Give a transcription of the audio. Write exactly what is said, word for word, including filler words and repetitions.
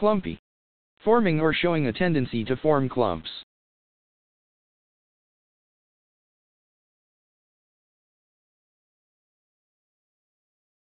Clumpy. Forming or showing a tendency to form clumps.